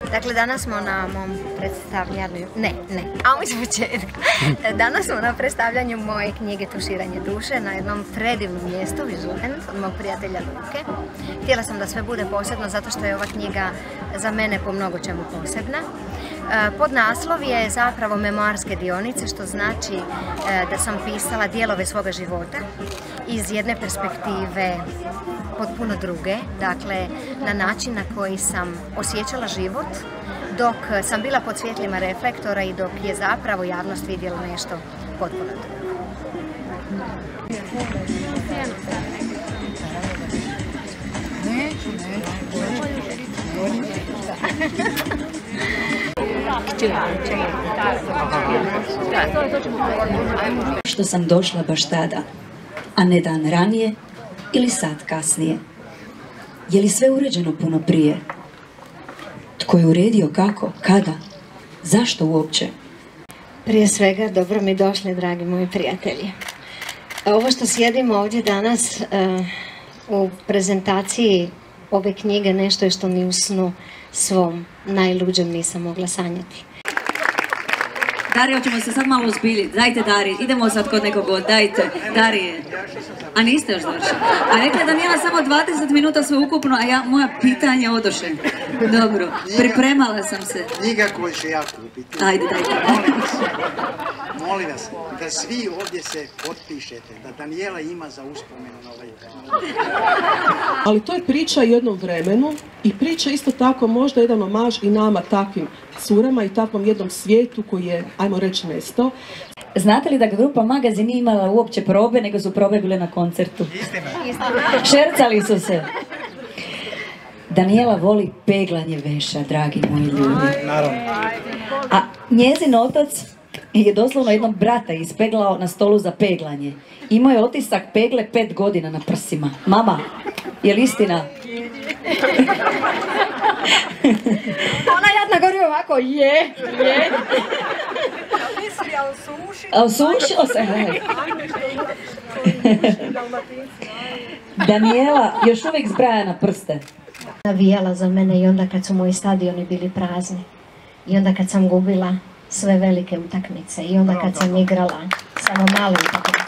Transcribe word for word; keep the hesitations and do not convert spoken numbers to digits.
Dakle, danas smo na mom predstavljanju, ne, ne, a iz početka. Danas smo na predstavljanju moje knjige Tuširanje duše na jednom predivnom mjestu, Vision Landiju, od mog prijatelja Luke. Htjela sam da sve bude posebno zato što je ova knjiga za mene po mnogo čemu posebna. Podnaslov je zapravo memoarske dionice, što znači da sam pisala dijelove svoga života iz jedne perspektive potpuno druge, dakle na način na koji sam osjećala život dok sam bila pod svjetlima reflektora i dok je zapravo javnost vidjela nešto potpuno drugo. Što sam došla baš tada, a ne dan ranije ili sat kasnije. Je li sve uređeno puno prije? Tko je uredio kako, kada, zašto uopće? Prije svega, dobro mi došli, dragi moji prijatelji. Ovo što sjedimo ovdje danas uh, u prezentaciji ove knjige nešto je što ni u snu svom najluđem nisam mogla sanjati. Darija, hoćemo se sad malo uzbiljiti. Dajte, Darija, idemo sad kod nekog od, dajte, Darije. A niste još završili. A rekla da nije samo dvadeset minuta sve ukupno, a ja, moja pitanja odoše. Dobro, pripremala sam se. Knjiga koju ću ja kupiti. Ajde, dajte. Molim vas, molim vas, da svi ovdje se potpišete, da Danijela ima za uspomenu na ovaj knjig. Ali to je priča jednom vremenu i priča isto tako možda jedan omaž i nama takvim curama i takvom jednom svijetu koji je, ajmo reći, nestao. Znate li da grupa Magazin nije imala uopće probe, nego su probe bile na koncertu? Istina. Šercali su se. Danijela voli peglanje veša, dragi moji ljudi. Naravno. A njezin otac je doslovno jednog brata ispeglao na stolu za peglanje. Imao je otisak pegle pet godina na prsima. Mama, je li istina? Ona jadna govori ovako, je, je. A osušio se. Danijela još uvijek zbraja na prste. Navijala za mene i onda kad su moji stadioni bili prazni. I onda kad sam gubila sve velike utakmice. I onda kad sam igrala samo malim utakmice.